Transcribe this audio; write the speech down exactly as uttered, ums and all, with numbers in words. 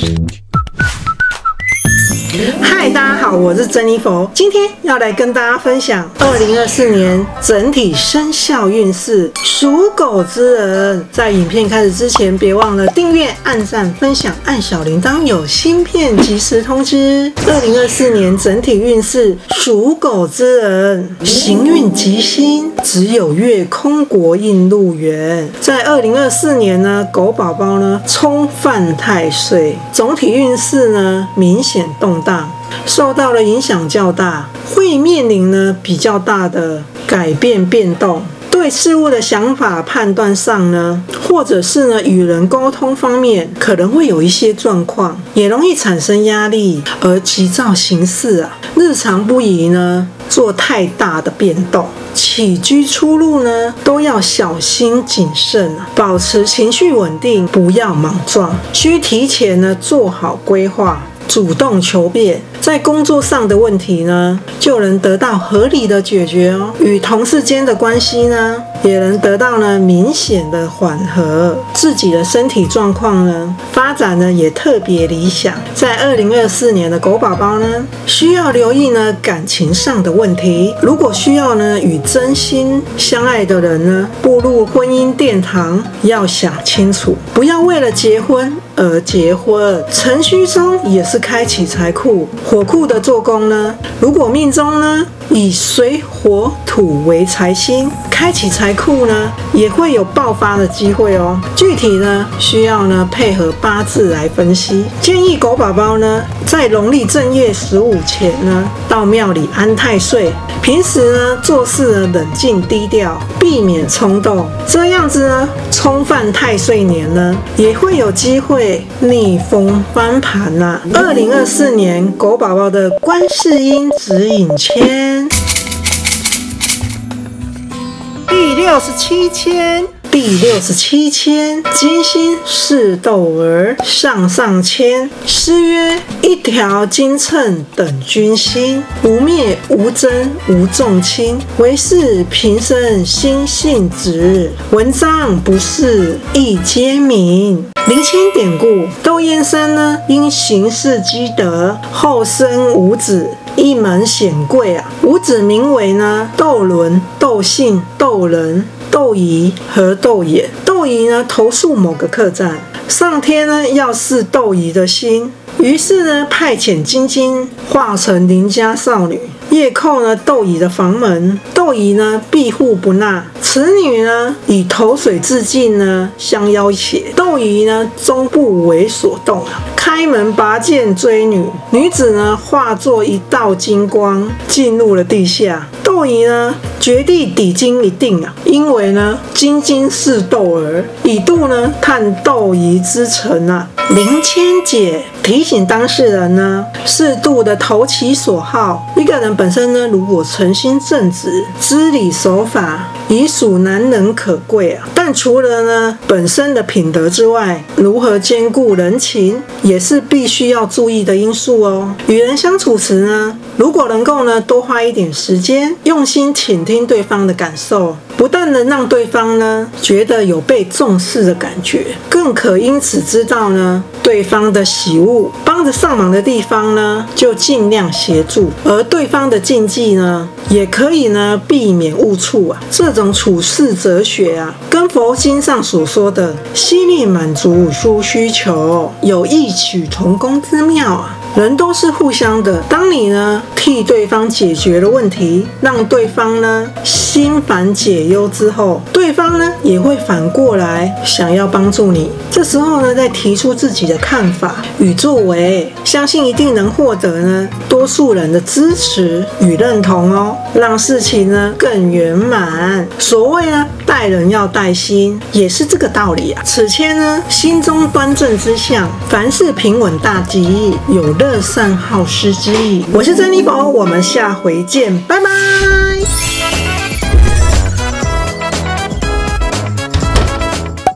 嗨，大家好，我是珍妮佛，今天要来跟大家分享二零二四年整体生肖运势。属狗之人，在影片开始之前，别忘了订阅、按赞、分享、按小铃铛，有新片及时通知。二零二四年整体运势，属狗之人行运吉星，只有月空国印入元。在二零二四年呢，狗宝宝呢冲犯太岁，总体运势呢明显动荡，受到了影响较大，会面临呢比较大的改变变动。对事物的想法判断上呢，或者是呢与人沟通方面可能会有一些状况，也容易产生压力而急躁行事啊。日常不宜呢做太大的变动，起居出入呢都要小心谨慎啊，保持情绪稳定，不要莽撞，需提前呢做好规划。主动求变，在工作上的问题呢，就能得到合理的解决哦。与同事间的关系呢，也能得到呢明显的缓和。自己的身体状况呢，发展呢也特别理想。在二零二四年的狗宝宝呢，需要留意呢感情上的问题。如果需要呢与真心相爱的人呢步入婚姻殿堂，要想清楚，不要为了结婚而结婚。程序中也是开启财库，火库的做工呢，如果命中呢以水火土为财星，开启财库呢也会有爆发的机会哦。具体呢需要呢配合八字来分析。建议狗宝宝呢在农历正月十五前呢到庙里安太岁，平时呢做事呢冷静低调，避免冲动，这样子呢冲犯太岁年呢也会有机会逆风翻盘啦、啊。二零二四年狗宝宝的观世音指引签第六十七签。第六十七签，金星是斗儿，上上签。诗曰：一条金秤等君心，无灭无争无重轻，唯是平生心性直。文章不是亦皆明。离签典故，窦燕山呢因行事积德，后生五子，一门显贵啊。五子名为呢窦伦、窦信、窦仁、窦仪和窦衍。窦仪呢投宿某个客栈，上天呢要试窦仪的心，于是呢派遣金晶化成邻家少女，夜叩呢窦仪的房门。窦仪呢庇护不纳，此女呢以投水自尽呢相要挟，窦仪呢终不为所动啊，开门拔剑追女，女子呢化作一道金光进入了地下。窦仪呢决地抵金一定啊，因为呢金晶是窦儿，以度呢探窦仪之诚啊。临签解提醒当事人呢适度的投其所好。一个人本身呢如果诚心正直、知礼守法，已属难能可贵啊。但除了呢本身的品德之外，如何兼顾人情也是必须要注意的因素哦。与人相处时呢，如果能够呢多花一点时间，用心倾听对方的感受，不但能让对方呢觉得有被重视的感觉，更可因此知道呢对方的喜恶，帮着上忙的地方呢就尽量协助，而对方的禁忌呢也可以呢避免误触啊。这种处事哲学啊，跟佛经上所说的悉力满足五殊需求有异曲同工之妙啊。人都是互相的，当你呢替对方解决了问题，让对方呢心烦解忧之后，对方呢也会反过来想要帮助你。这时候呢再提出自己的看法与作为，相信一定能获得呢多数人的支持与认同哦，让事情呢更圆满。所谓呢待人要带心，也是这个道理啊。此签呢心中端正之相，凡事平稳大吉，有乐善好施之意。我是珍妮佛，我们下回见，拜拜。